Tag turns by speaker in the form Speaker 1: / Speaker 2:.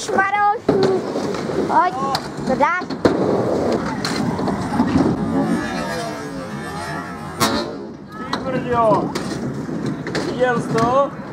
Speaker 1: Marošu. Pojď, to dáš.
Speaker 2: Ty brďo, viděl jsi to?